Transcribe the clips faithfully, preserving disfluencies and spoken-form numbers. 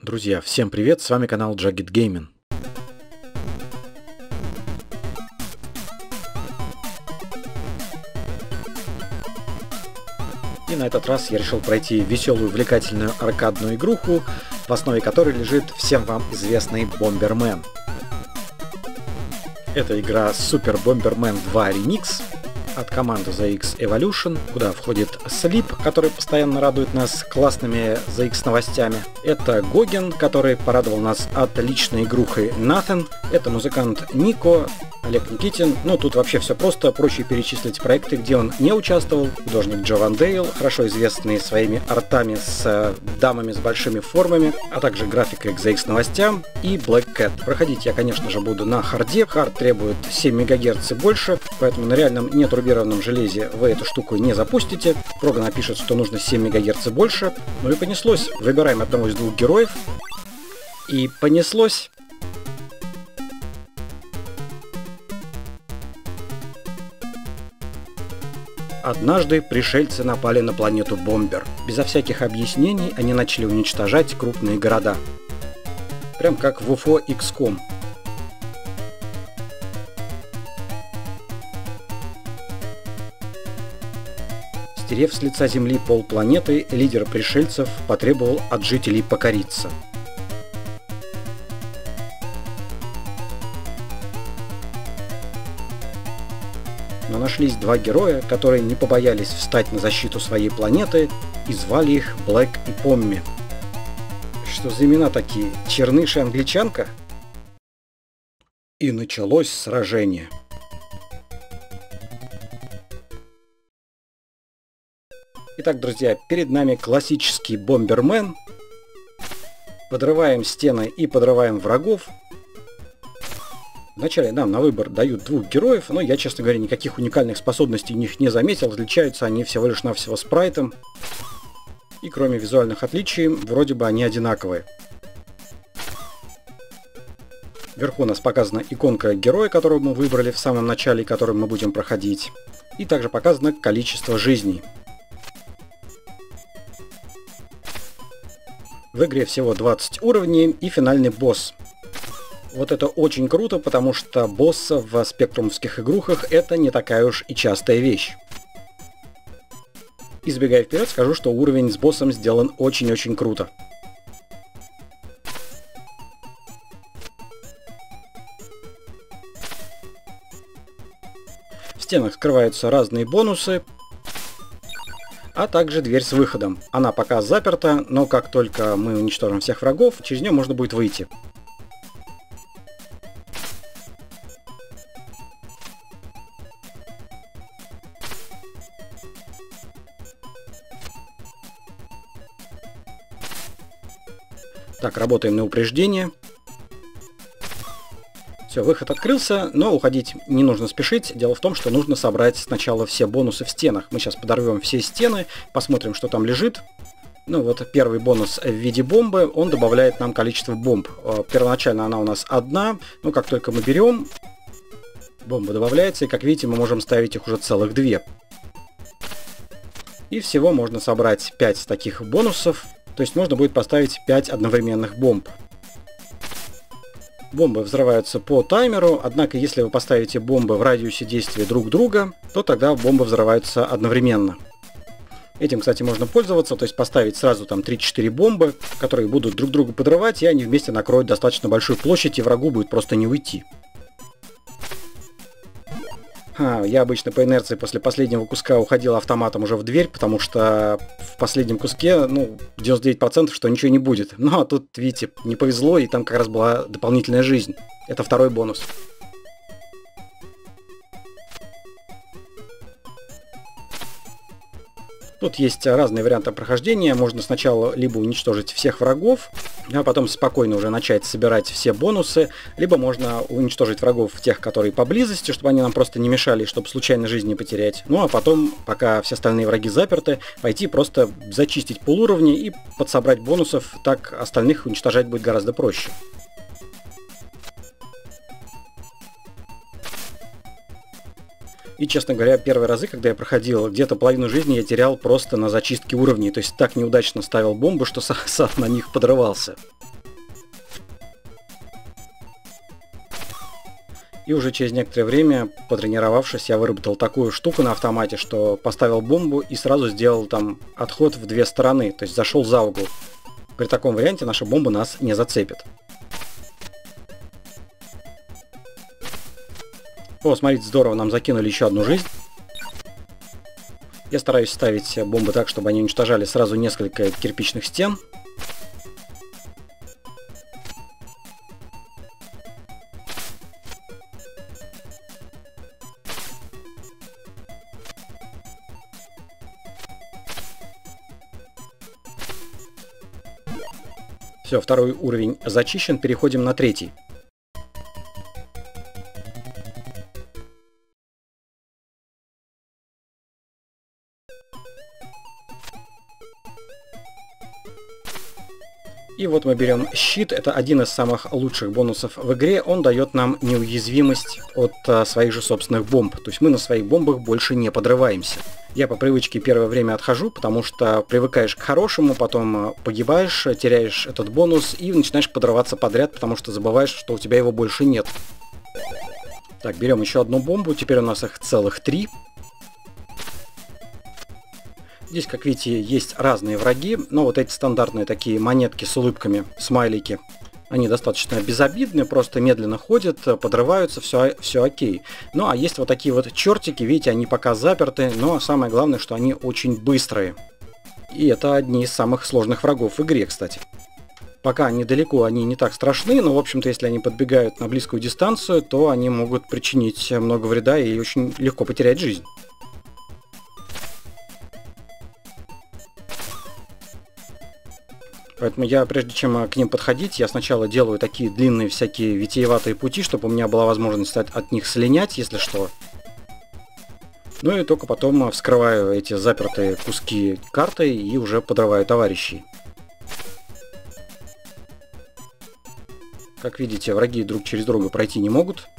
Друзья, всем привет, с вами канал Jagged Gaming. И на этот раз я решил пройти веселую, увлекательную аркадную игруху, в основе которой лежит всем вам известный Bomberman. Это игра Super Bomberman два Remix от команды зет икс Evolution, куда входит Sleep, который постоянно радует нас классными зет икс новостями. Это Гоген, который порадовал нас отличной игрухой Nothing. Это музыкант Нико, Олег Никитин. Ну, тут вообще все просто, проще перечислить проекты, где он не участвовал. Художник Джо Ван Дейл, хорошо известный своими артами с э, дамами с большими формами, а также графикой к зет икс новостям, и Black Cat. Проходить я, конечно же, буду на харде. Хард требует семь мегагерц и больше, поэтому на реальном нетурбированном железе вы эту штуку не запустите. Прога напишет, что нужно семь мегагерц и больше. Ну и понеслось. Выбираем одного из двух героев. И понеслось. Однажды пришельцы напали на планету Бомбер. Безо всяких объяснений они начали уничтожать крупные города. Прям как в уфо икс ком. Стерев с лица Земли полпланеты, лидер пришельцев потребовал от жителей покориться. Но нашлись два героя, которые не побоялись встать на защиту своей планеты, и звали их Блэк и Помми. Что за имена такие? Черныш и англичанка? И началось сражение. Итак, друзья, перед нами классический Бомбермен. Подрываем стены и подрываем врагов. Вначале нам на выбор дают двух героев, но я, честно говоря, никаких уникальных способностей у них не заметил. Отличаются они всего лишь навсего спрайтом. И кроме визуальных отличий, вроде бы они одинаковые. Вверху у нас показана иконка героя, которого мы выбрали в самом начале, которым мы будем проходить. И также показано количество жизней. В игре всего двадцать уровней и финальный босс. Вот это очень круто, потому что босса в спектрумовских игрухах это не такая уж и частая вещь. Избегая вперед, скажу, что уровень с боссом сделан очень-очень круто. В стенах скрываются разные бонусы, а также дверь с выходом. Она пока заперта, но как только мы уничтожим всех врагов, через нее можно будет выйти. Так, работаем на упреждение. Все, выход открылся, но уходить не нужно спешить. Дело в том, что нужно собрать сначала все бонусы в стенах. Мы сейчас подорвем все стены, посмотрим, что там лежит. Ну вот первый бонус в виде бомбы, он добавляет нам количество бомб. Первоначально она у нас одна, но как только мы берем, бомба добавляется, и как видите, мы можем ставить их уже целых две. И всего можно собрать пять таких бонусов. То есть можно будет поставить пять одновременных бомб. Бомбы взрываются по таймеру, однако если вы поставите бомбы в радиусе действия друг друга, то тогда бомбы взрываются одновременно. Этим, кстати, можно пользоваться, то есть поставить сразу там три-четыре бомбы, которые будут друг друга подрывать, и они вместе накроют достаточно большую площадь, и врагу будет просто не уйти. А, я обычно по инерции после последнего куска уходил автоматом уже в дверь, потому что в последнем куске, ну, девяносто девять процентов, что ничего не будет. Ну, а тут, видите, не повезло, и там как раз была дополнительная жизнь. Это второй бонус. Тут есть разные варианты прохождения. Можно сначала либо уничтожить всех врагов, а потом спокойно уже начать собирать все бонусы, либо можно уничтожить врагов тех, которые поблизости, чтобы они нам просто не мешали, чтобы случайно жизнь не потерять. Ну а потом, пока все остальные враги заперты, пойти просто зачистить полуровни и подсобрать бонусов, так остальных уничтожать будет гораздо проще. И, честно говоря, первые разы, когда я проходил, где-то половину жизни я терял просто на зачистке уровней. То есть так неудачно ставил бомбы, что сам на них подрывался. И уже через некоторое время, потренировавшись, я выработал такую штуку на автомате, что поставил бомбу и сразу сделал там отход в две стороны, то есть зашел за угол. При таком варианте наша бомба нас не зацепит. О, смотрите, здорово, нам закинули еще одну жизнь. Я стараюсь ставить бомбы так, чтобы они уничтожали сразу несколько кирпичных стен. Все, второй уровень зачищен, переходим на третий. И вот мы берем щит, это один из самых лучших бонусов в игре, он дает нам неуязвимость от а, своих же собственных бомб, то есть мы на своих бомбах больше не подрываемся. Я по привычке первое время отхожу, потому что привыкаешь к хорошему, потом погибаешь, теряешь этот бонус и начинаешь подрываться подряд, потому что забываешь, что у тебя его больше нет. Так, берем еще одну бомбу, теперь у нас их целых три. Здесь, как видите, есть разные враги, но вот эти стандартные такие монетки с улыбками, смайлики, они достаточно безобидны, просто медленно ходят, подрываются, все, все окей. Ну а есть вот такие вот чертики, видите, они пока заперты, но самое главное, что они очень быстрые. И это одни из самых сложных врагов в игре, кстати. Пока они далеко, они не так страшны, но, в общем-то, если они подбегают на близкую дистанцию, то они могут причинить много вреда и очень легко потерять жизнь. Поэтому я, прежде чем к ним подходить, я сначала делаю такие длинные всякие витиеватые пути, чтобы у меня была возможность от, от них слинять, если что. Ну и только потом вскрываю эти запертые куски карты и уже подрываю товарищей. Как видите, враги друг через друга пройти не могут.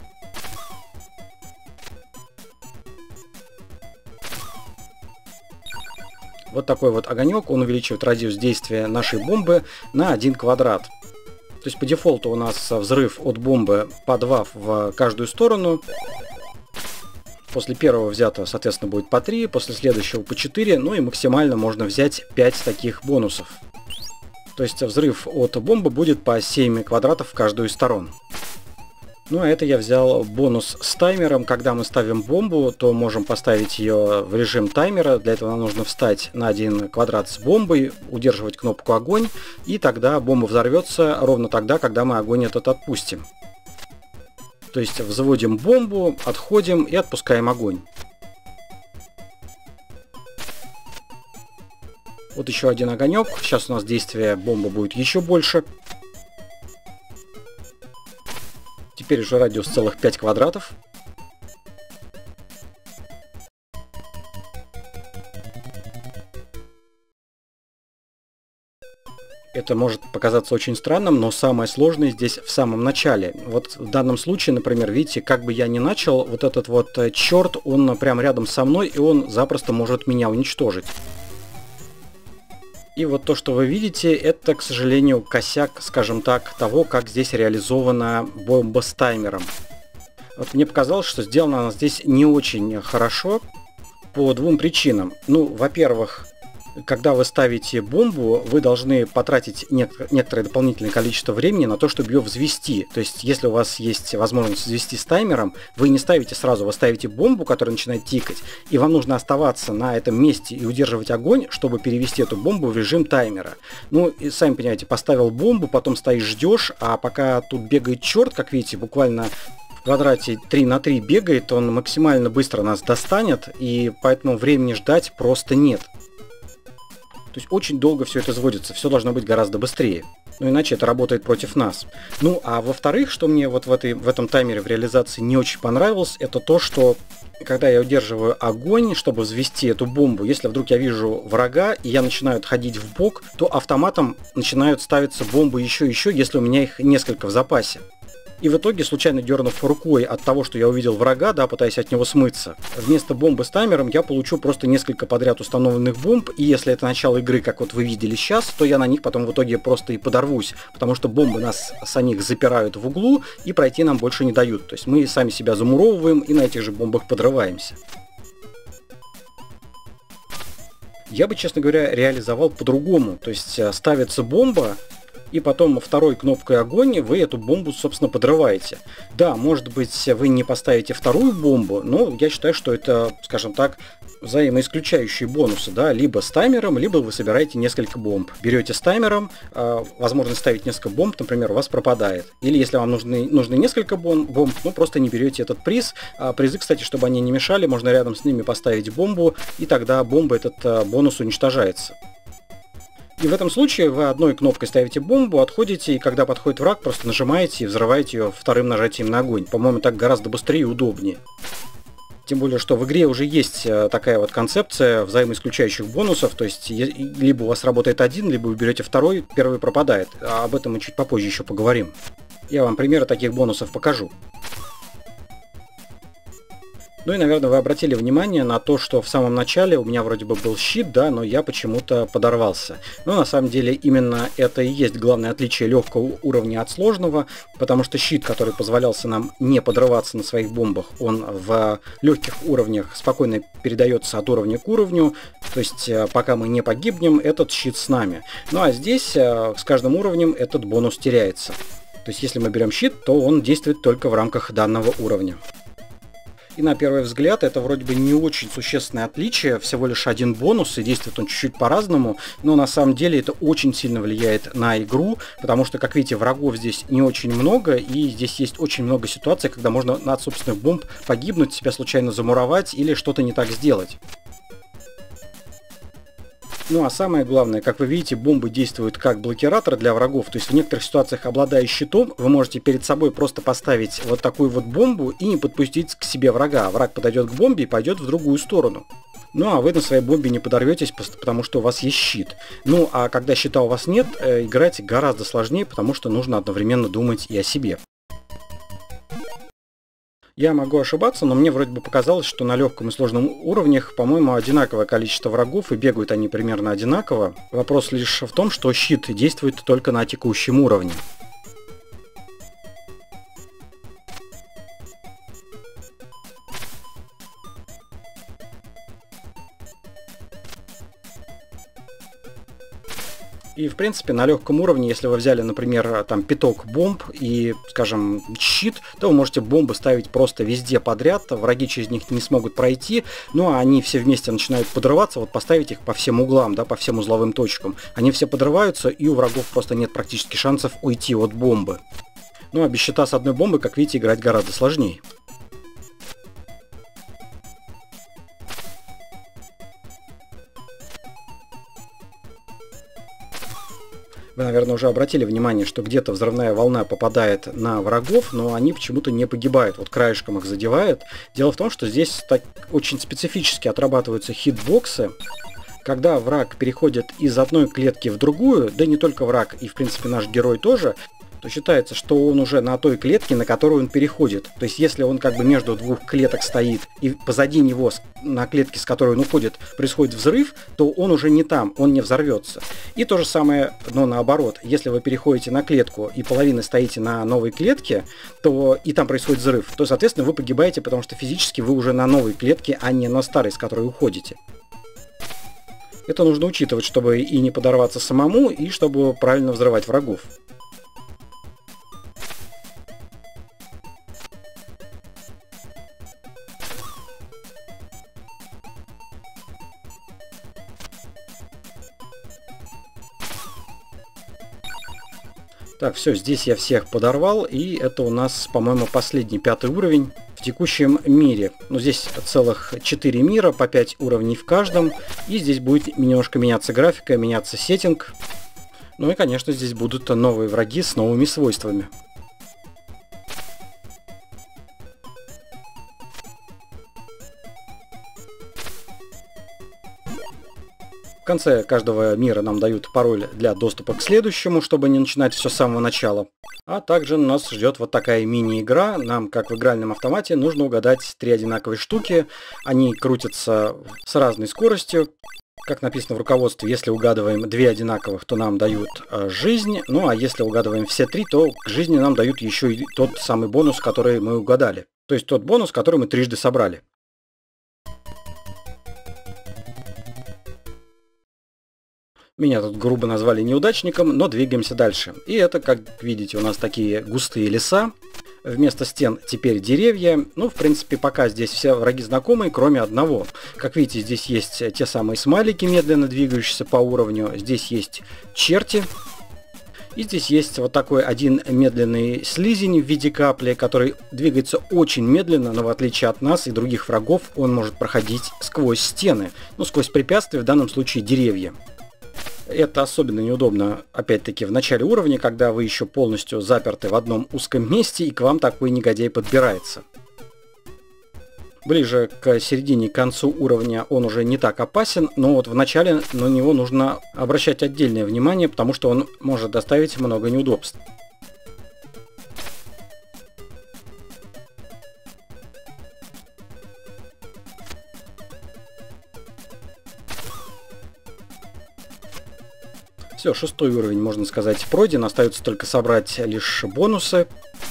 Вот такой вот огонек, он увеличивает радиус действия нашей бомбы на один квадрат. То есть по дефолту у нас взрыв от бомбы по два в каждую сторону. После первого взятого, соответственно, будет по три, после следующего по четыре, ну и максимально можно взять пять таких бонусов. То есть взрыв от бомбы будет по семь квадратов в каждую из сторон. Ну а это я взял бонус с таймером. Когда мы ставим бомбу, то можем поставить ее в режим таймера. Для этого нам нужно встать на один квадрат с бомбой, удерживать кнопку огонь, и тогда бомба взорвется ровно тогда, когда мы огонь этот отпустим. То есть взводим бомбу, отходим и отпускаем огонь. Вот еще один огонек. Сейчас у нас действие бомбы будет еще больше. Теперь уже радиус целых пять квадратов. Это может показаться очень странным, но самое сложное здесь в самом начале. Вот в данном случае, например, видите, как бы я ни начал, вот этот вот черт, он прямо рядом со мной, и он запросто может меня уничтожить. И вот то, что вы видите, это, к сожалению, косяк, скажем так, того, как здесь реализована бомба с таймером. Вот мне показалось, что сделана она здесь не очень хорошо по двум причинам. Ну, во-первых, когда вы ставите бомбу, вы должны потратить некоторое дополнительное количество времени на то, чтобы ее взвести. То есть, если у вас есть возможность взвести с таймером, вы не ставите сразу, вы ставите бомбу, которая начинает тикать, и вам нужно оставаться на этом месте и удерживать огонь, чтобы перевести эту бомбу в режим таймера. Ну, и сами понимаете, поставил бомбу, потом стоишь, ждешь, а пока тут бегает черт, как видите, буквально в квадрате три на три бегает, он максимально быстро нас достанет, и поэтому времени ждать просто нет. То есть очень долго все это сводится, все должно быть гораздо быстрее. Ну иначе это работает против нас. Ну а во-вторых, что мне вот в, этой, в этом таймере в реализации не очень понравилось, это то, что когда я удерживаю огонь, чтобы взвести эту бомбу, если вдруг я вижу врага и я начинаю отходить в бок, то автоматом начинают ставиться бомбы еще и еще, если у меня их несколько в запасе. И в итоге, случайно дернув рукой от того, что я увидел врага, да, пытаясь от него смыться, вместо бомбы с таймером я получу просто несколько подряд установленных бомб, и если это начало игры, как вот вы видели сейчас, то я на них потом в итоге просто и подорвусь, потому что бомбы нас самих запирают в углу и пройти нам больше не дают. То есть мы сами себя замуровываем и на этих же бомбах подрываемся. Я бы, честно говоря, реализовал по-другому. То есть ставится бомба, и потом второй кнопкой огонь вы эту бомбу, собственно, подрываете. Да, может быть, вы не поставите вторую бомбу, но я считаю, что это, скажем так, взаимоисключающие бонусы, да, либо с таймером, либо вы собираете несколько бомб. Берете с таймером, э, возможность ставить несколько бомб, например, у вас пропадает. Или если вам нужны, нужны несколько бомб, бомб, ну просто не берете этот приз. А призы, кстати, чтобы они не мешали, можно рядом с ними поставить бомбу, и тогда бомба этот э, бонус уничтожается. И в этом случае вы одной кнопкой ставите бомбу, отходите, и когда подходит враг, просто нажимаете и взрываете ее вторым нажатием на огонь. По-моему, так гораздо быстрее и удобнее. Тем более, что в игре уже есть такая вот концепция взаимоисключающих бонусов, то есть либо у вас работает один, либо вы берете второй, первый пропадает. А об этом мы чуть попозже еще поговорим. Я вам примеры таких бонусов покажу. Ну и, наверное, вы обратили внимание на то, что в самом начале у меня вроде бы был щит, да, но я почему-то подорвался. Но на самом деле именно это и есть главное отличие легкого уровня от сложного, потому что щит, который позволялся нам не подрываться на своих бомбах, он в легких уровнях спокойно передается от уровня к уровню, то есть пока мы не погибнем, этот щит с нами. Ну а здесь с каждым уровнем этот бонус теряется. То есть если мы берем щит, то он действует только в рамках данного уровня. И на первый взгляд это вроде бы не очень существенное отличие, всего лишь один бонус, и действует он чуть-чуть по-разному, но на самом деле это очень сильно влияет на игру, потому что, как видите, врагов здесь не очень много, и здесь есть очень много ситуаций, когда можно от собственных бомб погибнуть, себя случайно замуровать или что-то не так сделать. Ну а самое главное, как вы видите, бомбы действуют как блокиратор для врагов, то есть в некоторых ситуациях, обладая щитом, вы можете перед собой просто поставить вот такую вот бомбу и не подпустить к себе врага. Враг подойдет к бомбе и пойдет в другую сторону. Ну а вы на своей бомбе не подорветесь, потому что у вас есть щит. Ну а когда щита у вас нет, играть гораздо сложнее, потому что нужно одновременно думать и о себе. Я могу ошибаться, но мне вроде бы показалось, что на легком и сложном уровнях, по-моему, одинаковое количество врагов, и бегают они примерно одинаково. Вопрос лишь в том, что щит действует только на текущем уровне. И, в принципе, на легком уровне, если вы взяли, например, там пяток бомб и, скажем, щит, то вы можете бомбы ставить просто везде подряд, враги через них не смогут пройти, ну а они все вместе начинают подрываться, вот поставить их по всем углам, да, по всем узловым точкам. Они все подрываются, и у врагов просто нет практически шансов уйти от бомбы. Ну а без щита с одной бомбой, как видите, играть гораздо сложнее. Вы, наверное, уже обратили внимание, что где-то взрывная волна попадает на врагов, но они почему-то не погибают, вот краешком их задевает. Дело в том, что здесь так очень специфически отрабатываются хитбоксы. Когда враг переходит из одной клетки в другую, да не только враг, и в принципе наш герой тоже, то считается, что он уже на той клетке, на которую он переходит. То есть, если он как бы между двух клеток стоит, и позади него, на клетке, с которой он уходит, происходит взрыв, то он уже не там, он не взорвется. И то же самое, но наоборот. Если вы переходите на клетку и половины стоите на новой клетке, то и там происходит взрыв, то, соответственно, вы погибаете, потому что физически вы уже на новой клетке, а не на старой, с которой уходите. Это нужно учитывать, чтобы и не подорваться самому, и чтобы правильно взрывать врагов. Так, все, здесь я всех подорвал, и это у нас, по-моему, последний, пятый уровень в текущем мире. Ну, здесь целых четыре мира, по пять уровней в каждом, и здесь будет немножко меняться графика, меняться сеттинг. Ну и, конечно, здесь будут новые враги с новыми свойствами. В конце каждого мира нам дают пароль для доступа к следующему, чтобы не начинать все с самого начала. А также нас ждет вот такая мини-игра. Нам, как в игральном автомате, нужно угадать три одинаковые штуки. Они крутятся с разной скоростью. Как написано в руководстве, если угадываем две одинаковых, то нам дают э, жизнь. Ну а если угадываем все три, то к жизни нам дают еще и тот самый бонус, который мы угадали. То есть тот бонус, который мы трижды собрали. Меня тут грубо назвали неудачником, но двигаемся дальше. И это, как видите, у нас такие густые леса. Вместо стен теперь деревья. Ну, в принципе, пока здесь все враги знакомые, кроме одного. Как видите, здесь есть те самые смайлики, медленно двигающиеся по уровню. Здесь есть черти. И здесь есть вот такой один медленный слизень в виде капли, который двигается очень медленно, но в отличие от нас и других врагов, он может проходить сквозь стены. Ну, сквозь препятствия, в данном случае деревья. Это особенно неудобно, опять-таки, в начале уровня, когда вы еще полностью заперты в одном узком месте, и к вам такой негодяй подбирается. Ближе к середине, к концу уровня он уже не так опасен, но вот в начале на него нужно обращать отдельное внимание, потому что он может доставить много неудобств. Все, шестой уровень, можно сказать, пройден. Остается только собрать лишь бонусы.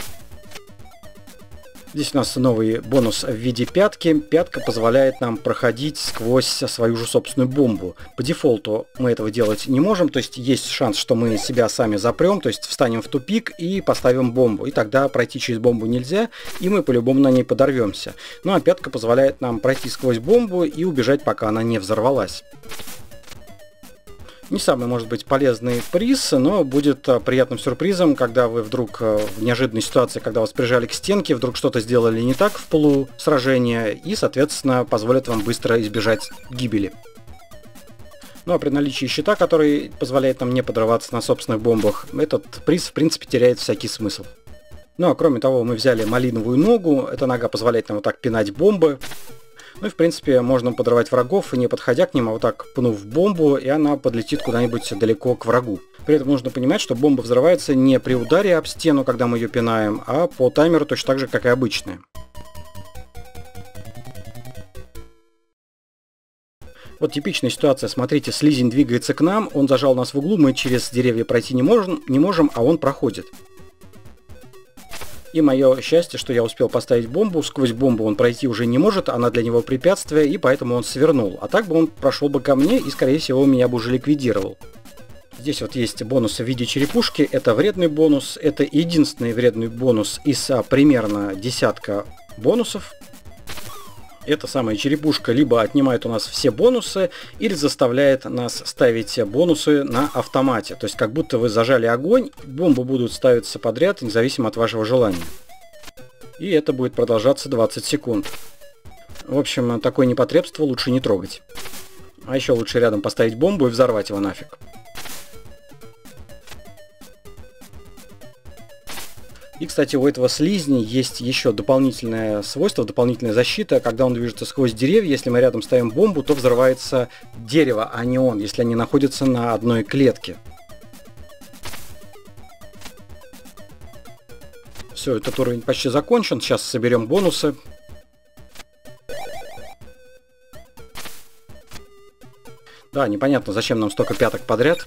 Здесь у нас новый бонус в виде пятки. Пятка позволяет нам проходить сквозь свою же собственную бомбу. По дефолту мы этого делать не можем, то есть есть шанс, что мы себя сами запрем, то есть встанем в тупик и поставим бомбу. И тогда пройти через бомбу нельзя, и мы по-любому на ней подорвемся. Ну а пятка позволяет нам пройти сквозь бомбу и убежать, пока она не взорвалась. Не самый, может быть, полезный приз, но будет приятным сюрпризом, когда вы вдруг в неожиданной ситуации, когда вас прижали к стенке, вдруг что-то сделали не так в полу сражения и, соответственно, позволит вам быстро избежать гибели. Ну а при наличии щита, который позволяет нам не подрываться на собственных бомбах, этот приз, в принципе, теряет всякий смысл. Ну а кроме того, мы взяли малиновую ногу, эта нога позволяет нам вот так пинать бомбы. Ну и в принципе можно подрывать врагов, не подходя к ним, а вот так пнув бомбу, и она подлетит куда-нибудь далеко к врагу. При этом нужно понимать, что бомба взрывается не при ударе об стену, когда мы ее пинаем, а по таймеру точно так же, как и обычная. Вот типичная ситуация, смотрите, слизень двигается к нам, он зажал нас в углу, мы через деревья пройти не можем, не можем, а он проходит. И мое счастье, что я успел поставить бомбу, сквозь бомбу он пройти уже не может, она для него препятствие, и поэтому он свернул. А так бы он прошел бы ко мне и, скорее всего, меня бы уже ликвидировал. Здесь вот есть бонусы в виде черепушки, это вредный бонус, это единственный вредный бонус из а, примерно десятка бонусов. Эта самая черепушка либо отнимает у нас все бонусы, или заставляет нас ставить бонусы на автомате. То есть как будто вы зажали огонь, бомбы будут ставиться подряд, независимо от вашего желания. И это будет продолжаться двадцать секунд. В общем, такое непотребство лучше не трогать. А еще лучше рядом поставить бомбу и взорвать его нафиг. И, кстати, у этого слизня есть еще дополнительное свойство, дополнительная защита. Когда он движется сквозь деревья, если мы рядом ставим бомбу, то взрывается дерево, а не он, если они находятся на одной клетке. Все, этот уровень почти закончен. Сейчас соберем бонусы. Да, непонятно, зачем нам столько пяток подряд.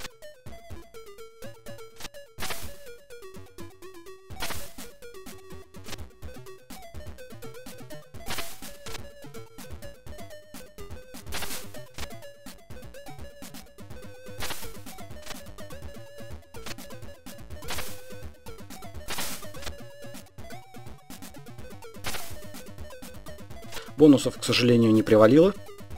Бонусов, к сожалению, не привалило.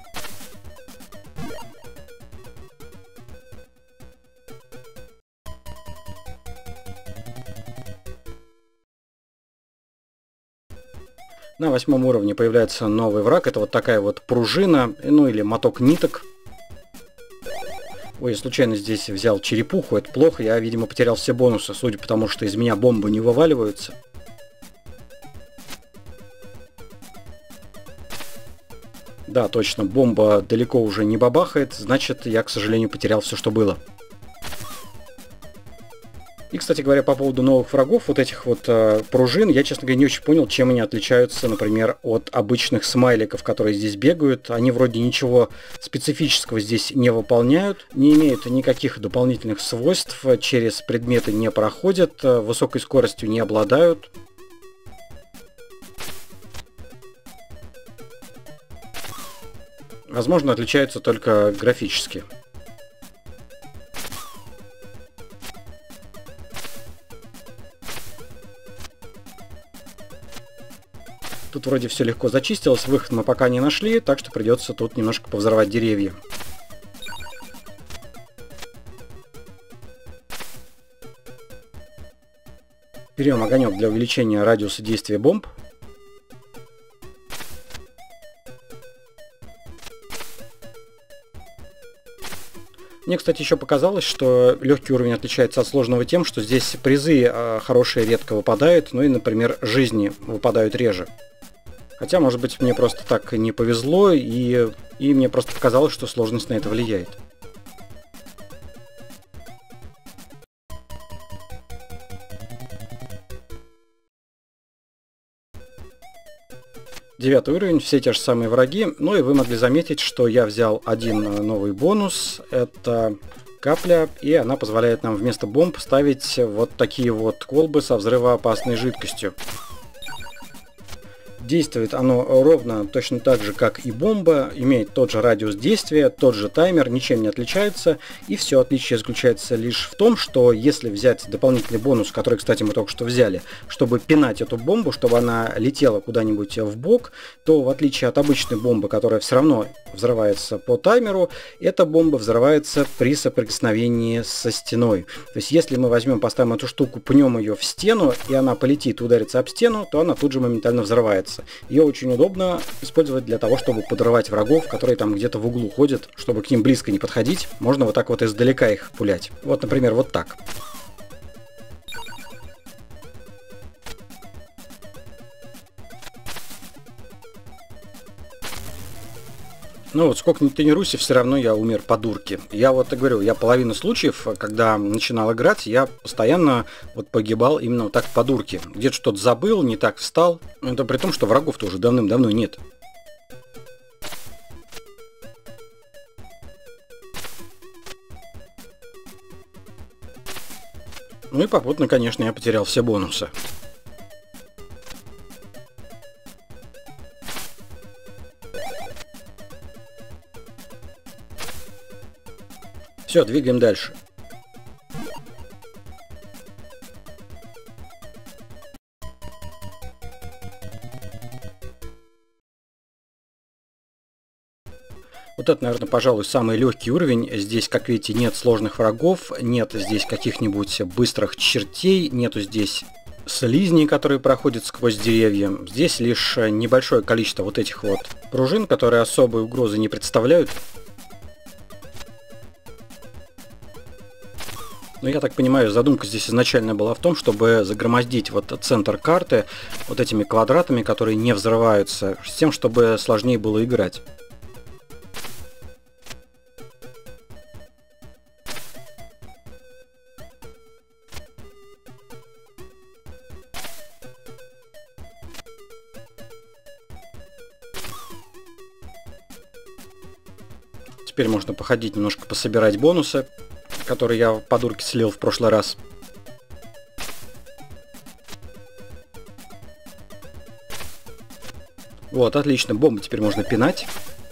На восьмом уровне появляется новый враг. Это вот такая вот пружина, ну или моток ниток. Ой, я случайно здесь взял черепуху, это плохо. Я, видимо, потерял все бонусы, судя по тому, что из меня бомбы не вываливаются. Да, точно, бомба далеко уже не бабахает, значит, я, к сожалению, потерял все, что было. И, кстати говоря, по поводу новых врагов, вот этих вот э, пружин, я, честно говоря, не очень понял, чем они отличаются, например, от обычных смайликов, которые здесь бегают. Они вроде ничего специфического здесь не выполняют, не имеют никаких дополнительных свойств, через предметы не проходят, высокой скоростью не обладают. Возможно, отличаются только графически. Тут вроде все легко зачистилось, выход мы пока не нашли, так что придется тут немножко повзорвать деревья. Берем огонек для увеличения радиуса действия бомб. Мне, кстати, еще показалось, что легкий уровень отличается от сложного тем, что здесь призы э, хорошие редко выпадают, ну и, например, жизни выпадают реже. Хотя, может быть, мне просто так не повезло, и, и мне просто показалось, что сложность на это влияет. Девятый уровень, все те же самые враги. Ну и вы могли заметить, что я взял один новый бонус. Это капля, и она позволяет нам вместо бомб ставить вот такие вот колбы со взрывоопасной жидкостью. Действует оно ровно точно так же, как и бомба, имеет тот же радиус действия, тот же таймер, ничем не отличается. И все отличие заключается лишь в том, что если взять дополнительный бонус, который, кстати, мы только что взяли, чтобы пинать эту бомбу, чтобы она летела куда-нибудь в бок, то в отличие от обычной бомбы, которая все равно взрывается по таймеру, эта бомба взрывается при соприкосновении со стеной. То есть если мы возьмем, поставим эту штуку, пнем ее в стену, и она полетит и ударится об стену, то она тут же моментально взрывается. Ее очень удобно использовать для того, чтобы подрывать врагов, которые там где-то в углу ходят, чтобы к ним близко не подходить. Можно вот так вот издалека их пулять. Вот, например, вот так. Ну вот сколько ни тренируйся, все равно я умер по дурке. Я вот говорю, я половину случаев, когда начинал играть, я постоянно вот погибал именно вот так по дурке. Где-то что-то забыл, не так встал. Это при том, что врагов-то уже давным-давно нет. Ну и попутно, конечно, я потерял все бонусы. Все, двигаем дальше. Вот это, наверное, пожалуй, самый легкий уровень. Здесь, как видите, нет сложных врагов, нет здесь каких-нибудь быстрых чертей, нету здесь слизней, которые проходят сквозь деревья. Здесь лишь небольшое количество вот этих вот пружин, которые особой угрозы не представляют. Но я так понимаю, задумка здесь изначально была в том, чтобы загромоздить вот центр карты вот этими квадратами, которые не взрываются, с тем, чтобы сложнее было играть. Теперь можно походить немножко, пособирать бонусы, который я по дурке слил в прошлый раз. Вот, отлично, бомбы теперь можно пинать.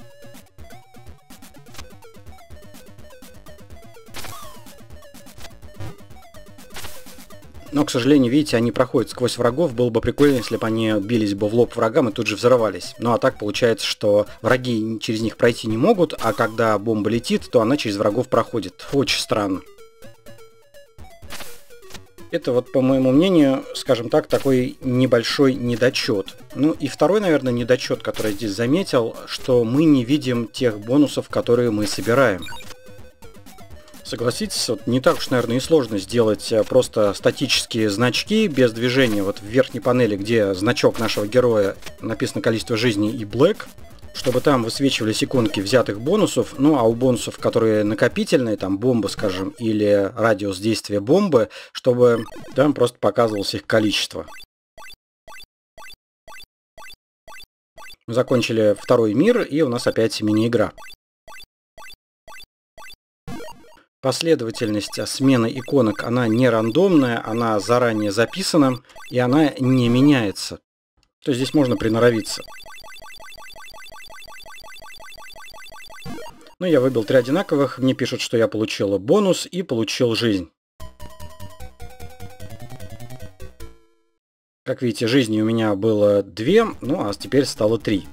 Но, к сожалению, видите, они проходят сквозь врагов. Было бы прикольно, если бы они бились бы в лоб врагам и тут же взорвались. Ну а так получается, что враги через них пройти не могут, а когда бомба летит, то она через врагов проходит. Очень странно. Это вот, по моему мнению, скажем так, такой небольшой недочет. Ну и второй, наверное, недочет, который я здесь заметил, что мы не видим тех бонусов, которые мы собираем. Согласитесь, вот не так уж, наверное, и сложно сделать просто статические значки без движения. Вот в верхней панели, где значок нашего героя, написано количество жизней и Black, чтобы там высвечивались иконки взятых бонусов, ну а у бонусов, которые накопительные, там бомба, скажем, или радиус действия бомбы, чтобы там просто показывалось их количество. Мы закончили второй мир, и у нас опять мини-игра. Последовательность смены иконок, она не рандомная, она заранее записана, и она не меняется. То есть здесь можно приноровиться. Ну, я выбил три одинаковых, мне пишут, что я получил бонус и получил жизнь. Как видите, жизней у меня было две, ну а теперь стало три.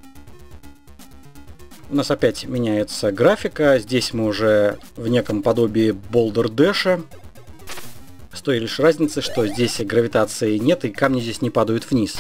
У нас опять меняется графика. Здесь мы уже в неком подобии болдердэша. С той лишь разницей, что здесь гравитации нет и камни здесь не падают вниз.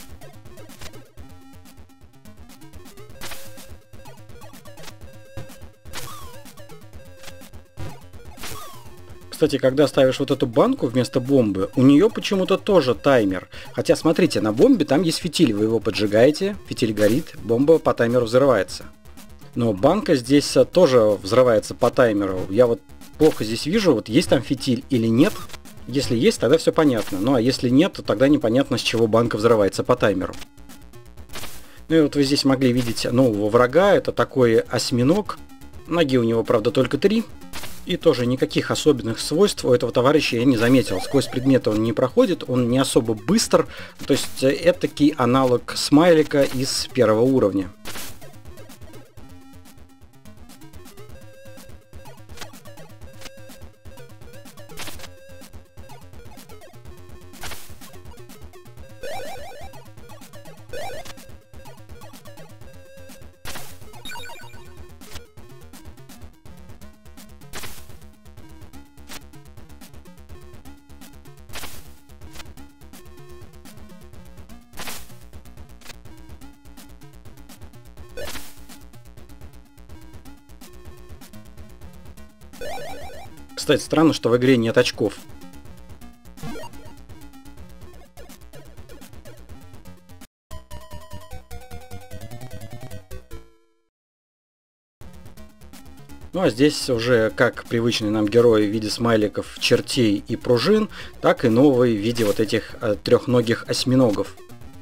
Кстати, когда ставишь вот эту банку вместо бомбы, у нее почему-то тоже таймер. Хотя, смотрите, на бомбе там есть фитиль, вы его поджигаете, фитиль горит, бомба по таймеру взрывается. Но банка здесь тоже взрывается по таймеру. Я вот плохо здесь вижу, вот есть там фитиль или нет. Если есть, тогда все понятно. Ну а если нет, то тогда непонятно, с чего банка взрывается по таймеру. Ну и вот вы здесь могли видеть нового врага. Это такой осьминог. Ноги у него, правда, только три. И тоже никаких особенных свойств у этого товарища я не заметил. Сквозь предметы он не проходит, он не особо быстр. То есть этакий аналог смайлика из первого уровня. Кстати, странно, что в игре нет очков. Ну а здесь уже как привычные нам герои в виде смайликов, чертей и пружин, так и новые в виде вот этих э, трехногих осьминогов.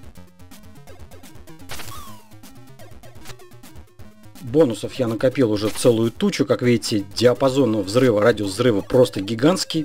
Бонусов я накопил уже целую тучу. Как видите, диапазон взрыва, радиус взрыва просто гигантский.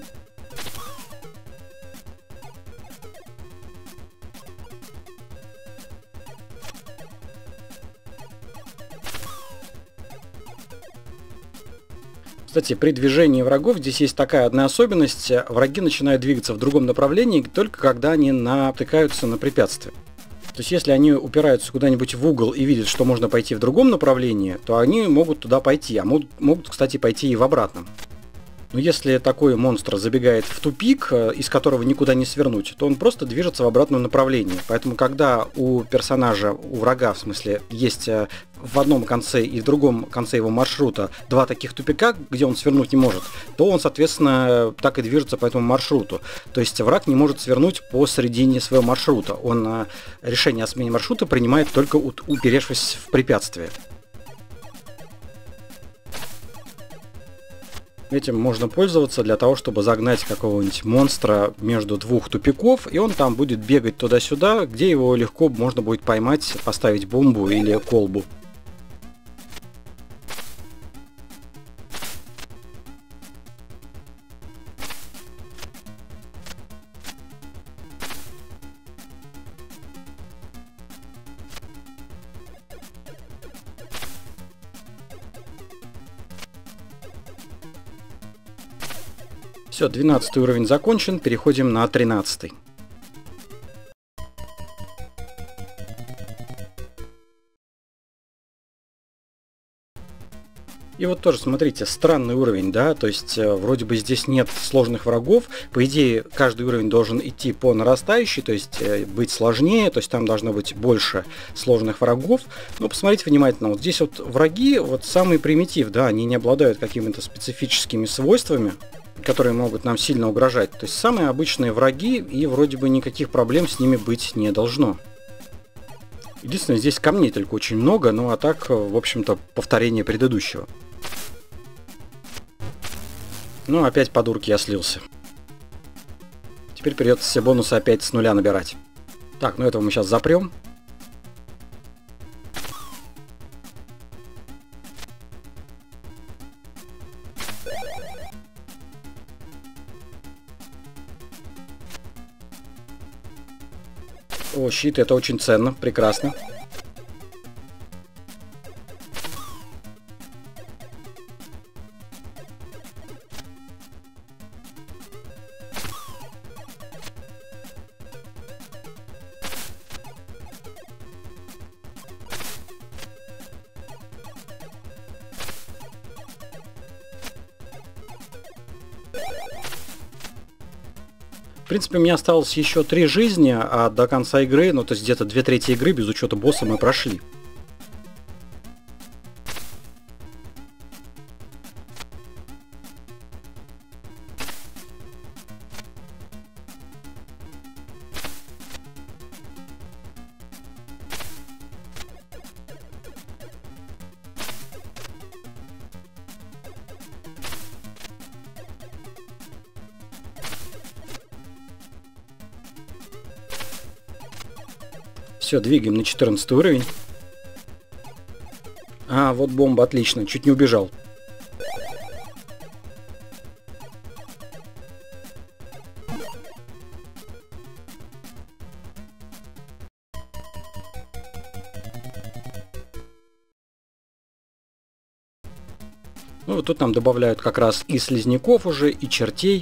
Кстати, при движении врагов здесь есть такая одна особенность. Враги начинают двигаться в другом направлении, только когда они натыкаются на препятствие. То есть, если они упираются куда-нибудь в угол и видят, что можно пойти в другом направлении, то они могут туда пойти, а могут, могут, кстати, пойти и в обратном. Но если такой монстр забегает в тупик, из которого никуда не свернуть, то он просто движется в обратном направлении. Поэтому, когда у персонажа, у врага, в смысле, есть в одном конце и в другом конце его маршрута два таких тупика, где он свернуть не может, то он, соответственно, так и движется по этому маршруту. То есть враг не может свернуть посередине своего маршрута. Он решение о смене маршрута принимает только уперевшись в препятствие. Этим можно пользоваться для того, чтобы загнать какого-нибудь монстра между двух тупиков, и он там будет бегать туда-сюда, где его легко можно будет поймать, поставить бомбу или колбу. Все, двенадцатый уровень закончен, переходим на тринадцатый. И вот тоже, смотрите, странный уровень, да, то есть э, вроде бы здесь нет сложных врагов, по идее каждый уровень должен идти по нарастающей, то есть э, быть сложнее, то есть там должно быть больше сложных врагов, но посмотрите внимательно, вот здесь вот враги, вот самый примитив, да, они не обладают какими-то специфическими свойствами, которые могут нам сильно угрожать, то есть самые обычные враги, и вроде бы никаких проблем с ними быть не должно. Единственное, здесь камней только очень много, ну а так, в общем-то, повторение предыдущего. Ну, опять по дурке я слился. Теперь придется все бонусы опять с нуля набирать. Так, ну этого мы сейчас запрем. О, щит, это очень ценно, прекрасно. В принципе, у меня осталось еще три жизни, а до конца игры, ну то есть где-то две трети игры без учета босса мы прошли. Все, двигаем на четырнадцатый уровень. А, вот бомба, отлично, чуть не убежал. Ну, вот тут нам добавляют как раз и слизняков уже, и чертей.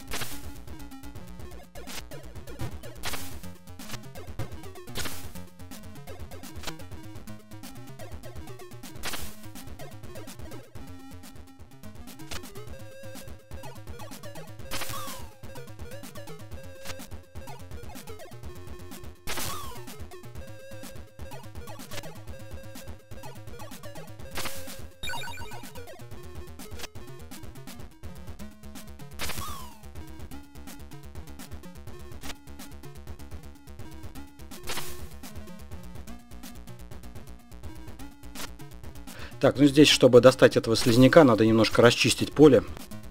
Так, ну здесь, чтобы достать этого слизняка, надо немножко расчистить поле.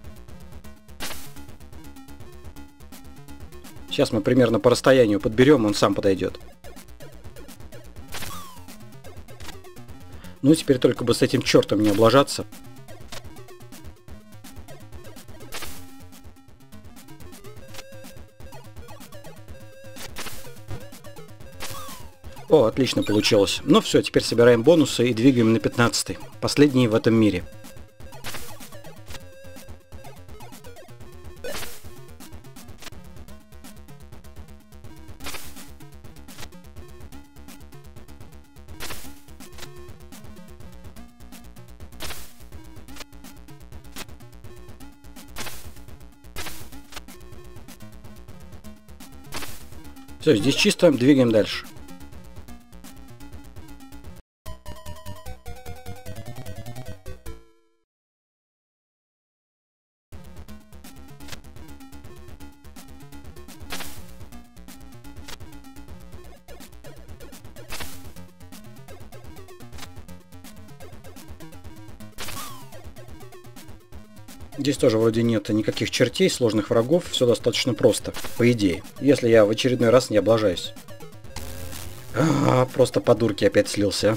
Сейчас мы примерно по расстоянию подберем, он сам подойдет. Ну, теперь только бы с этим чертом не облажаться. О, отлично получилось. Ну все, теперь собираем бонусы и двигаем на пятнадцатый. Последний в этом мире. Все, здесь чисто, двигаем дальше. Здесь тоже вроде нет никаких чертей, сложных врагов, все достаточно просто, по идее, если я в очередной раз не облажаюсь. А, просто по дурке опять слился.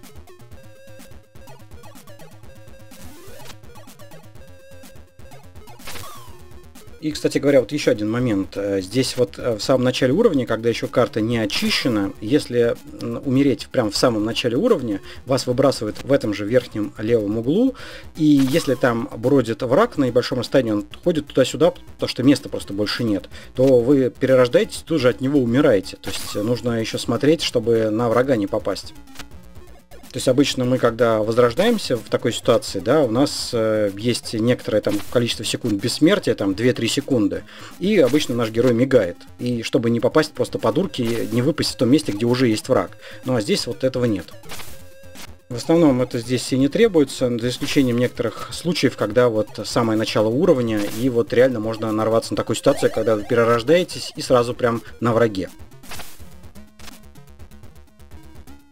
И, кстати говоря, вот еще один момент. Здесь вот в самом начале уровня, когда еще карта не очищена, если умереть прямо в самом начале уровня, вас выбрасывает в этом же верхнем левом углу, и если там бродит враг на небольшом расстоянии, он ходит туда-сюда, потому что места просто больше нет, то вы перерождаетесь, тут же от него умираете. То есть нужно еще смотреть, чтобы на врага не попасть. То есть обычно мы, когда возрождаемся в такой ситуации, да, у нас э, есть некоторое там количество секунд бессмертия, там две-три секунды, и обычно наш герой мигает. И чтобы не попасть просто по дурке, не выпасть в том месте, где уже есть враг. Ну а здесь вот этого нет. В основном это здесь и не требуется, за исключением некоторых случаев, когда вот самое начало уровня, и вот реально можно нарваться на такую ситуацию, когда вы перерождаетесь и сразу прям на враге.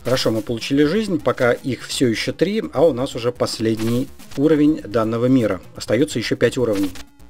Хорошо, мы получили жизнь, пока их все еще три, а у нас уже последний уровень данного мира. Остается еще пять уровней.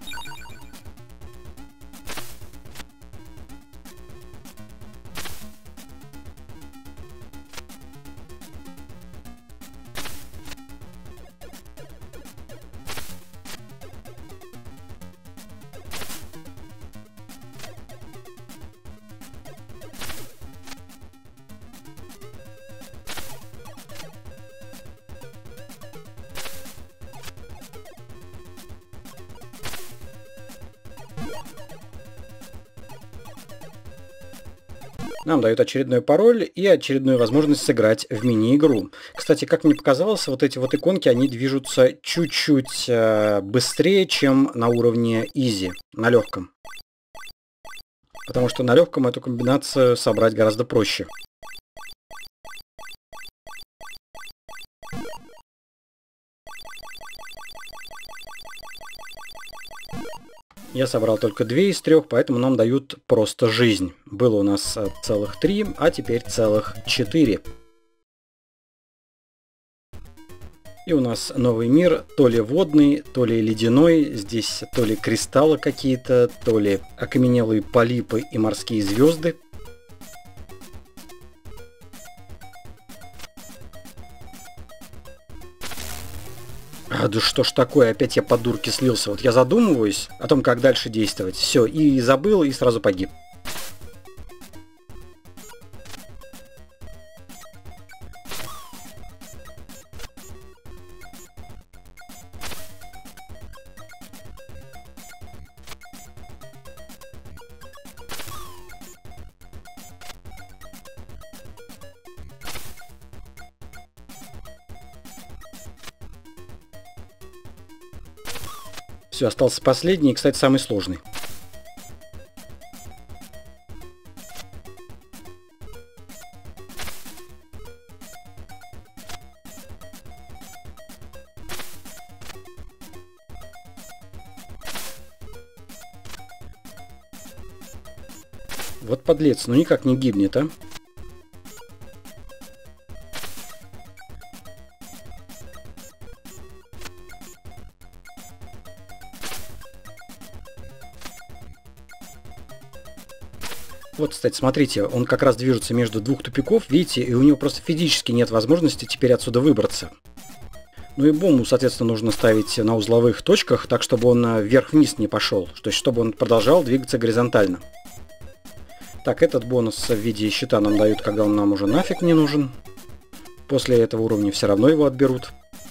Нам дают очередной пароль и очередную возможность сыграть в мини-игру. Кстати, как мне показалось, вот эти вот иконки, они движутся чуть-чуть э, быстрее, чем на уровне Easy, на легком. Потому что на легком эту комбинацию собрать гораздо проще. Я собрал только две из трех, поэтому нам дают просто жизнь. Было у нас целых три, а теперь целых четыре. И у нас новый мир, то ли водный, то ли ледяной. Здесь то ли кристаллы какие-то, то ли окаменелые полипы и морские звезды. А, да что ж такое, опять я по дурке слился. Вот я задумываюсь о том, как дальше действовать. Все, и забыл, и сразу погиб. Все, остался последний и, кстати, самый сложный. Вот подлец, ну никак не гибнет, а? Вот, кстати, смотрите, он как раз движется между двух тупиков, видите, и у него просто физически нет возможности теперь отсюда выбраться. Ну и бомбу, соответственно, нужно ставить на узловых точках, так, чтобы он вверх-вниз не пошел, то есть, чтобы он продолжал двигаться горизонтально. Так, этот бонус в виде щита нам дают, когда он нам уже нафиг не нужен. После этого уровня все равно его отберут.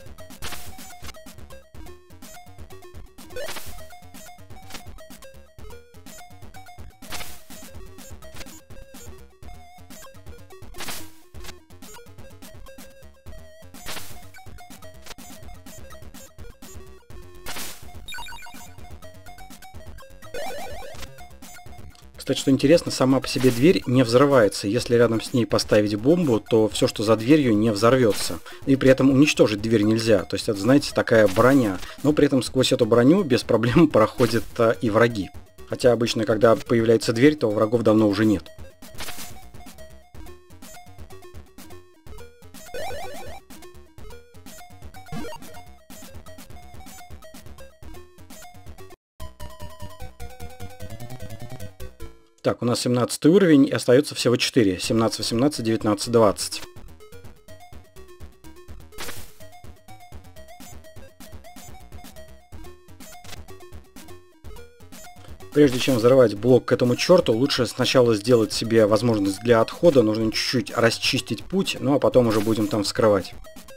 Кстати, что интересно, сама по себе дверь не взрывается. Если рядом с ней поставить бомбу, то все, что за дверью, не взорвется. И при этом уничтожить дверь нельзя. То есть это, знаете, такая броня. Но при этом сквозь эту броню без проблем проходят и враги. Хотя обычно, когда появляется дверь, то врагов давно уже нет. Так, у нас семнадцатый уровень, и остается всего четыре. семнадцать, восемнадцать, девятнадцать, двадцать. Прежде чем взорвать блок к этому черту, лучше сначала сделать себе возможность для отхода. Нужно чуть-чуть расчистить путь, ну а потом уже будем там вскрывать.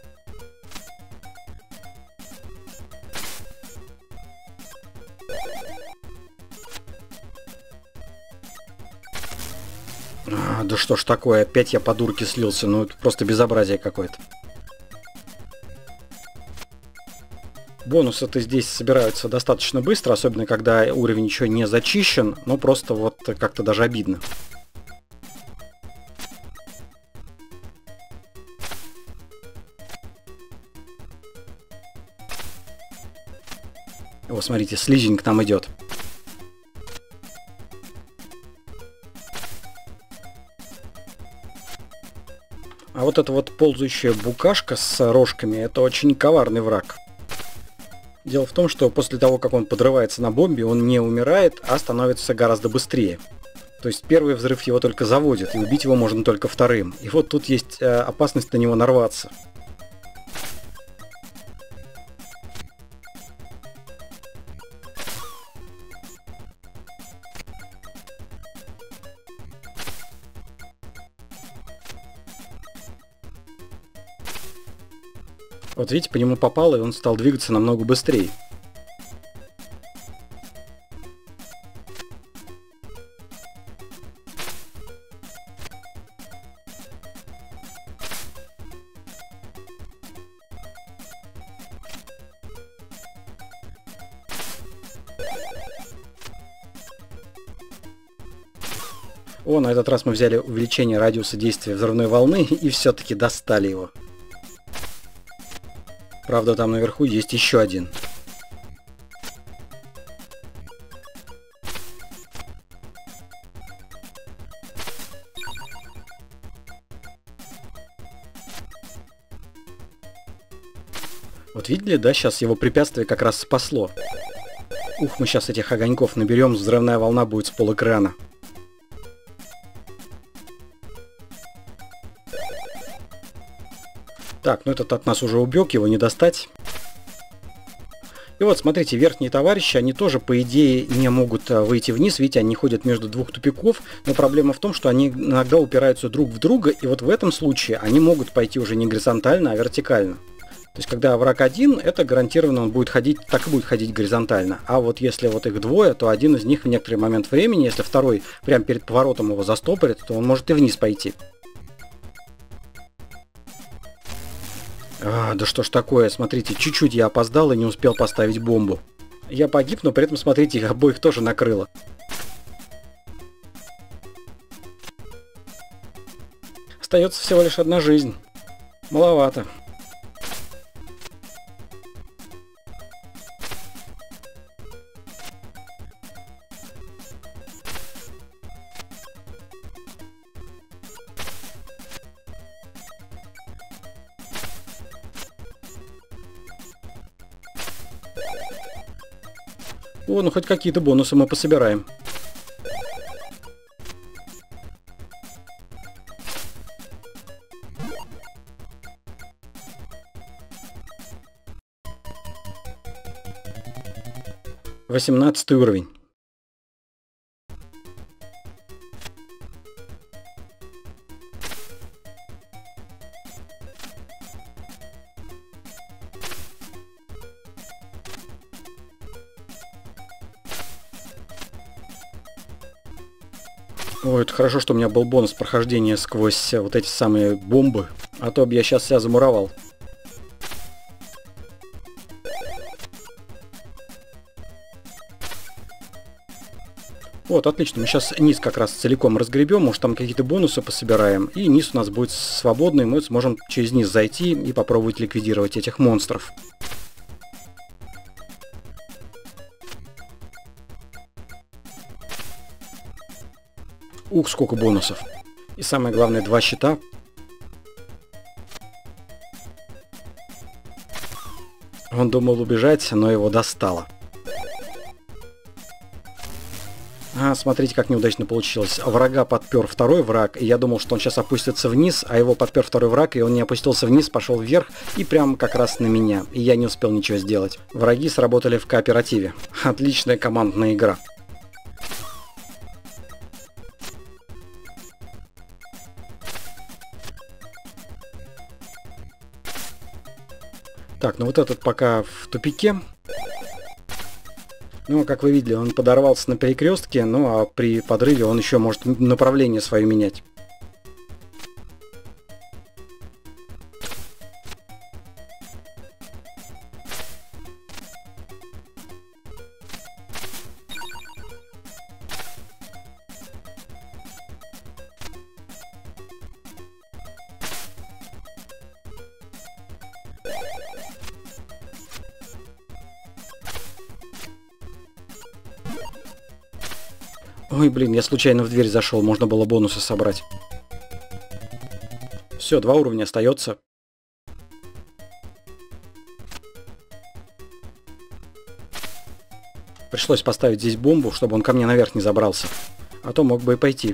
А, да что ж такое, опять я по дурке слился, ну это просто безобразие какое-то. Бонусы-то здесь собираются достаточно быстро, особенно когда уровень еще не зачищен, но просто вот как-то даже обидно. О, смотрите, слизень к нам идет. А вот эта вот ползающая букашка с рожками, это очень коварный враг. Дело в том, что после того, как он подрывается на бомбе, он не умирает, а становится гораздо быстрее. То есть первый взрыв его только заводит, и убить его можно только вторым. И вот тут есть э, опасность на него нарваться. Вот видите, по нему попало, и он стал двигаться намного быстрее. О, на этот раз мы взяли увеличение радиуса действия взрывной волны и все-таки достали его. Правда, там наверху есть еще один. Вот видели, да, сейчас его препятствие как раз спасло. Ух, мы сейчас этих огоньков наберем, взрывная волна будет с полэкрана. Так, ну этот от нас уже убег, его не достать. И вот, смотрите, верхние товарищи, они тоже, по идее, не могут выйти вниз. Видите, они ходят между двух тупиков. Но проблема в том, что они иногда упираются друг в друга. И вот в этом случае они могут пойти уже не горизонтально, а вертикально. То есть, когда враг один, это гарантированно он будет ходить, так и будет ходить горизонтально. А вот если вот их двое, то один из них в некоторый момент времени, если второй прямо перед поворотом его застопорит, то он может и вниз пойти. А, да что ж такое, смотрите, чуть-чуть я опоздал и не успел поставить бомбу. Я погиб, но при этом, смотрите, их обоих тоже накрыло. Остается всего лишь одна жизнь. Маловато. О, ну хоть какие-то бонусы мы пособираем. восемнадцатый уровень. Ой, это хорошо, что у меня был бонус прохождения сквозь вот эти самые бомбы, а то бы я сейчас себя замуровал. Вот, отлично, мы сейчас низ как раз целиком разгребем, может там какие-то бонусы пособираем, и низ у нас будет свободный, мы сможем через низ зайти и попробовать ликвидировать этих монстров. Ух, сколько бонусов. И самое главное, два щита. Он думал убежать, но его достало. А, смотрите, как неудачно получилось. Врага подпер второй враг, и я думал, что он сейчас опустится вниз, а его подпер второй враг, и он не опустился вниз, пошел вверх, и прям как раз на меня. И я не успел ничего сделать. Враги сработали в кооперативе. Отличная командная игра. Так, ну вот этот пока в тупике. Ну, как вы видели, он подорвался на перекрестке, ну а при подрыве он еще может направление свое менять. Ой, блин, я случайно в дверь зашел, можно было бонусы собрать. Все, два уровня остается. Пришлось поставить здесь бомбу, чтобы он ко мне наверх не забрался. А то мог бы и пойти.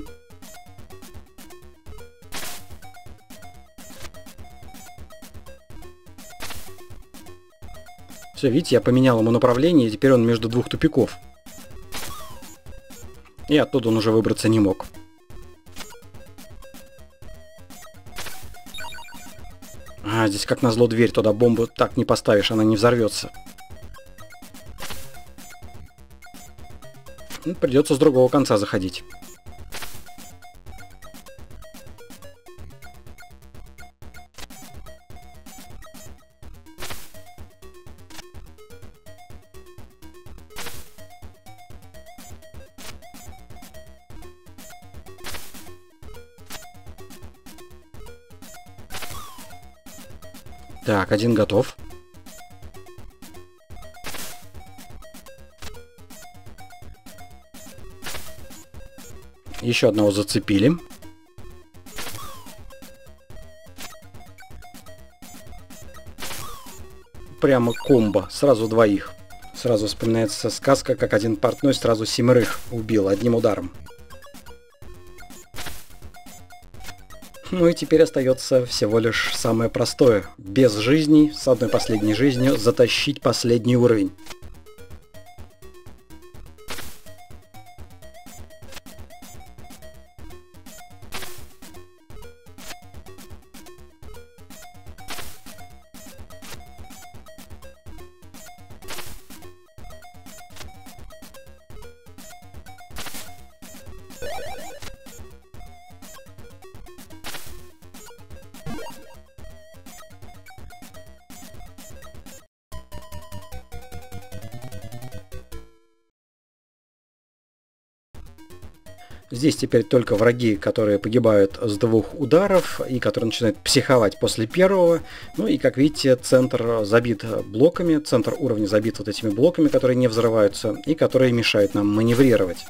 Все, видите, я поменял ему направление, и теперь он между двух тупиков. И оттуда он уже выбраться не мог. А, здесь как назло дверь, туда бомбу так не поставишь, она не взорвется. Ну, придется с другого конца заходить. Так, один готов. Еще одного зацепили. Прямо комбо, сразу двоих. Сразу вспоминается сказка, как один портной сразу семерых убил одним ударом. Ну и теперь остается всего лишь самое простое. Без жизней, с одной последней жизнью, затащить последний уровень. Здесь теперь только враги, которые погибают с двух ударов и которые начинают психовать после первого. Ну и, как видите, центр забит блоками, центр уровня забит вот этими блоками, которые не взрываются и которые мешают нам маневрировать.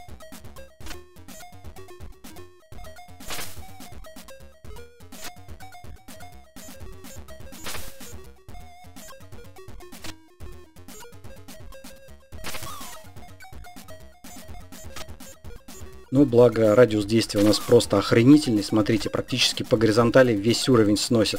Ну, благо, радиус действия у нас просто охренительный. Смотрите, практически по горизонтали весь уровень сносит.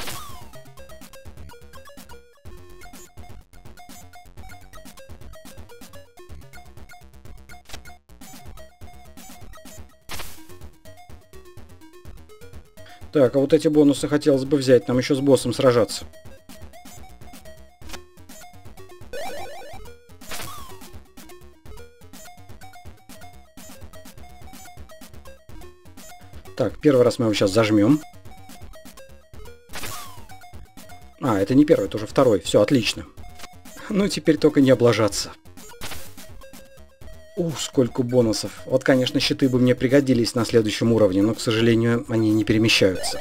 Так, а вот эти бонусы хотелось бы взять. Нам еще с боссом сражаться. Так, первый раз мы его сейчас зажмем. А, это не первый, это уже второй. Все, отлично. Ну, теперь только не облажаться. Ух, сколько бонусов. Вот, конечно, щиты бы мне пригодились на следующем уровне, но, к сожалению, они не перемещаются.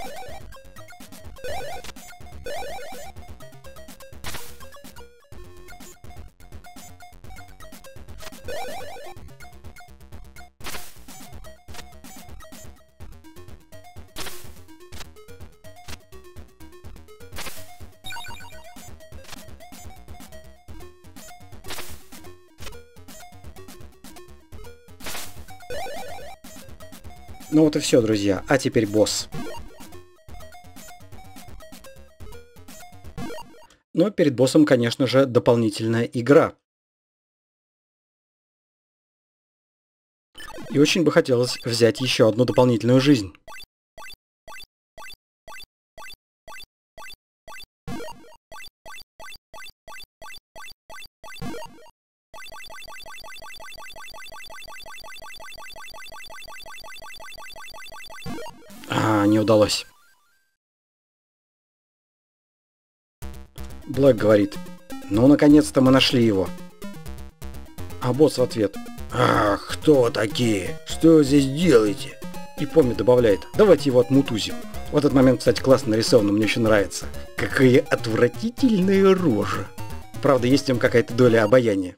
Ну вот и все, друзья. А теперь босс. Но перед боссом, конечно же, дополнительная игра. И очень бы хотелось взять еще одну дополнительную жизнь. А, не удалось. Блэк говорит: ну, наконец-то мы нашли его. А босс в ответ: ах, кто такие? Что вы здесь делаете? И Помми добавляет: давайте его отмутузим. В этот момент, кстати, классно нарисовано, мне очень нравится. Какая отвратительная рожа. Правда, есть в нем какая-то доля обаяния.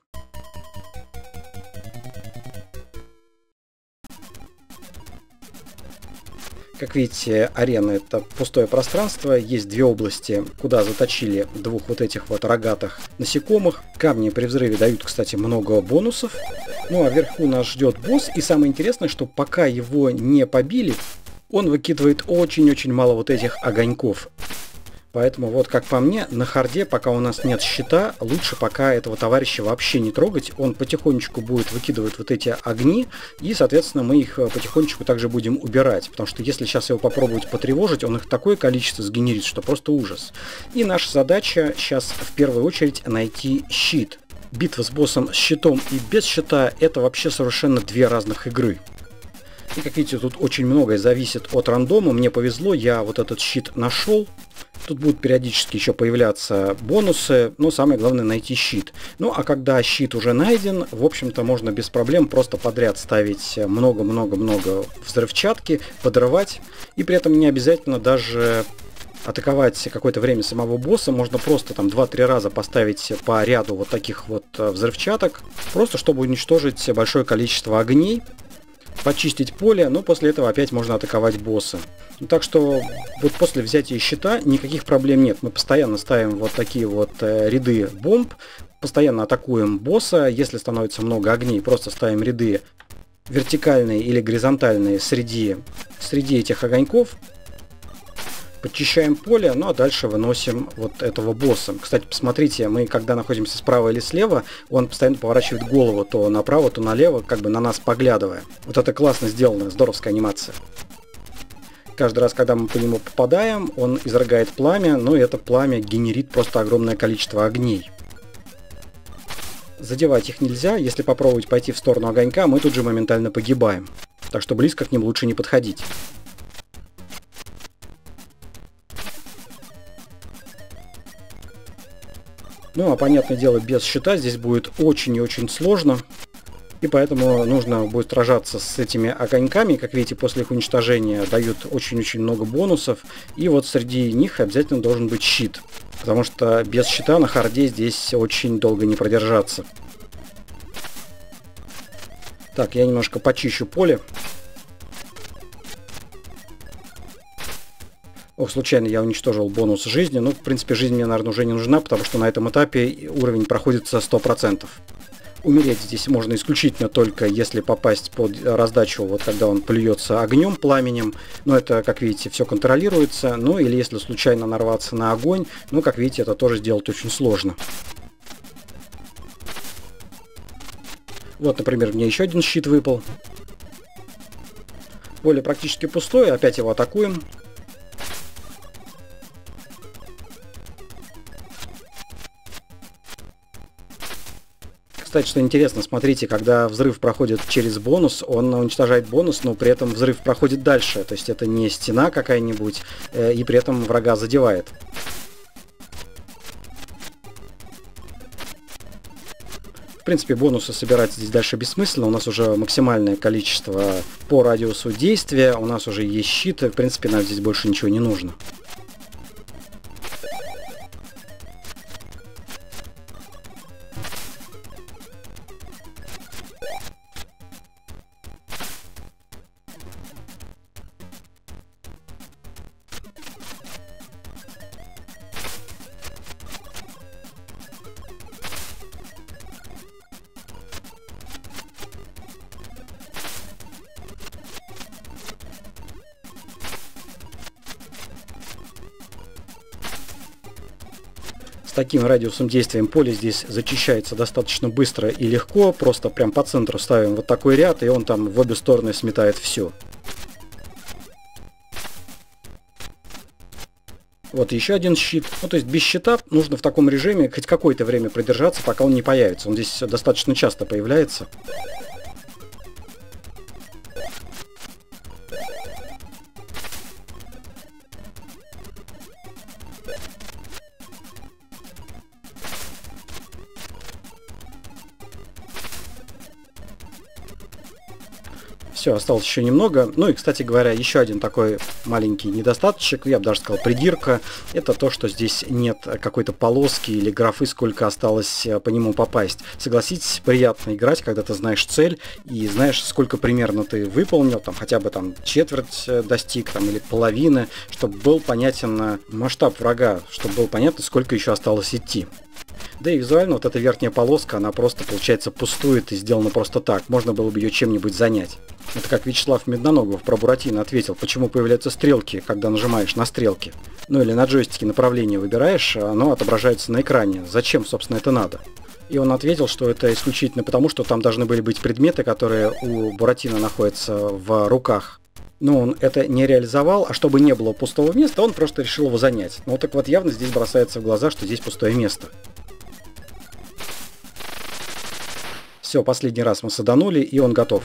Как видите, арена — это пустое пространство, есть две области, куда заточили двух вот этих вот рогатых насекомых. Камни при взрыве дают, кстати, много бонусов. Ну а вверху нас ждет босс, и самое интересное, что пока его не побили, он выкидывает очень-очень мало вот этих огоньков. Поэтому вот как по мне, на харде, пока у нас нет щита, лучше пока этого товарища вообще не трогать. Он потихонечку будет выкидывать вот эти огни, и, соответственно, мы их потихонечку также будем убирать. Потому что если сейчас его попробовать потревожить, он их такое количество сгенерит, что просто ужас. И наша задача сейчас в первую очередь найти щит. Битва с боссом с щитом и без щита — это вообще совершенно две разных игры. И, как видите, тут очень многое зависит от рандома. Мне повезло, я вот этот щит нашел. Тут будут периодически еще появляться бонусы, но самое главное найти щит. Ну а когда щит уже найден, в общем-то можно без проблем просто подряд ставить много-много-много взрывчатки, подрывать. И при этом не обязательно даже атаковать какое-то время самого босса, можно просто там два-три раза поставить по ряду вот таких вот взрывчаток, просто чтобы уничтожить большое количество огней, почистить поле, но после этого опять можно атаковать босса. Ну, так что вот после взятия щита никаких проблем нет. Мы постоянно ставим вот такие вот э, ряды бомб, постоянно атакуем босса. Если становится много огней, просто ставим ряды вертикальные или горизонтальные среди, среди этих огоньков. Подчищаем поле, ну а дальше выносим вот этого босса. Кстати, посмотрите, мы когда находимся справа или слева, он постоянно поворачивает голову то направо, то налево, как бы на нас поглядывая. Вот это классно сделано, здоровская анимация. Каждый раз, когда мы по нему попадаем, он изрыгает пламя, но это пламя генерит просто огромное количество огней. Задевать их нельзя, если попробовать пойти в сторону огонька, мы тут же моментально погибаем. Так что близко к ним лучше не подходить. Ну, а понятное дело, без щита здесь будет очень и очень сложно. И поэтому нужно будет сражаться с этими огоньками. Как видите, после их уничтожения дают очень-очень много бонусов. И вот среди них обязательно должен быть щит. Потому что без щита на харде здесь очень долго не продержаться. Так, я немножко почищу поле. Ох, случайно я уничтожил бонус жизни. Ну, в принципе, жизнь мне, наверное, уже не нужна, потому что на этом этапе уровень проходится сто процентов. Умереть здесь можно исключительно только если попасть под раздачу, вот когда он плюется огнем, пламенем. Но это, как видите, все контролируется. Ну, или если случайно нарваться на огонь, ну, как видите, это тоже сделать очень сложно. Вот, например, мне еще один щит выпал. Поле практически пустое, опять его атакуем. Кстати, что интересно, смотрите, когда взрыв проходит через бонус, он уничтожает бонус, но при этом взрыв проходит дальше. То есть это не стена какая-нибудь, э, и при этом врага задевает. В принципе, бонусы собирать здесь дальше бессмысленно. У нас уже максимальное количество по радиусу действия, у нас уже есть щит, в принципе, нам здесь больше ничего не нужно. С таким радиусом действия поле здесь зачищается достаточно быстро и легко. Просто прям по центру ставим вот такой ряд, и он там в обе стороны сметает все. Вот еще один щит. Ну, то есть без щита нужно в таком режиме хоть какое-то время продержаться, пока он не появится. Он здесь достаточно часто появляется. Все, осталось еще немного. Ну и, кстати говоря, еще один такой маленький недостаточек, я бы даже сказал придирка, это то, что здесь нет какой-то полоски или графы, сколько осталось по нему попасть. Согласитесь, приятно играть, когда ты знаешь цель и знаешь, сколько примерно ты выполнил, там хотя бы там четверть достиг, там, или половины, чтобы был понятен масштаб врага, чтобы было понятно, сколько еще осталось идти. Да и визуально вот эта верхняя полоска, она просто, получается, пустует и сделана просто так. Можно было бы ее чем-нибудь занять. Это как Вячеслав Медноногов про Буратино ответил, почему появляются стрелки, когда нажимаешь на стрелки. Ну или на джойстике направление выбираешь, а оно отображается на экране. Зачем, собственно, это надо? И он ответил, что это исключительно потому, что там должны были быть предметы, которые у Буратино находятся в руках. Но он это не реализовал, а чтобы не было пустого места, он просто решил его занять. Ну так вот явно здесь бросается в глаза, что здесь пустое место. Все, последний раз мы саданули, и он готов.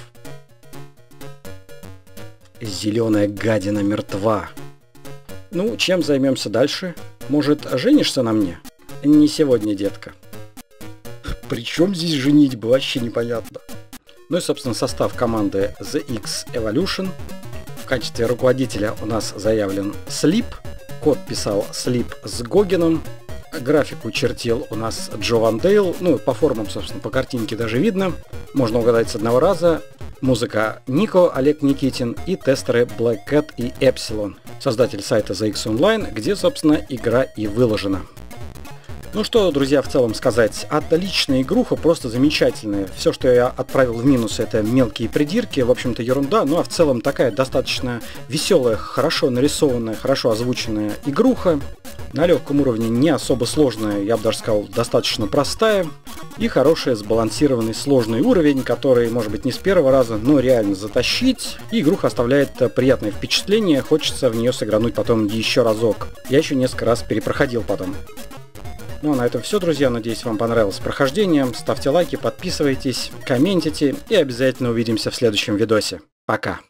Зеленая гадина мертва. Ну, чем займемся дальше? Может, женишься на мне? Не сегодня, детка. Причем здесь женитьба, вообще непонятно. Ну и, собственно, состав команды зэ икс Evolution. В качестве руководителя у нас заявлен Слип. Код писал Слип с Гогеном. Графику чертил у нас Джо Ван Дейл. Ну, по формам, собственно, по картинке даже видно. Можно угадать с одного раза. Музыка Нико, Олег Никитин и тестеры Black Cat и Epsilon. Создатель сайта зэ икс Online, где, собственно, игра и выложена. Ну что, друзья, в целом сказать, отличная игруха, просто замечательная. Все, что я отправил в минус, это мелкие придирки, в общем-то ерунда, ну а в целом такая достаточно веселая, хорошо нарисованная, хорошо озвученная игруха. На легком уровне не особо сложная, я бы даже сказал, достаточно простая. И хороший сбалансированный сложный уровень, который, может быть, не с первого раза, но реально затащить. И игруха оставляет приятное впечатление, хочется в нее сыгрануть потом еще разок. Я еще несколько раз перепроходил потом. Ну а на этом все, друзья. Надеюсь, вам понравилось прохождение. Ставьте лайки, подписывайтесь, комментите и обязательно увидимся в следующем видосе. Пока!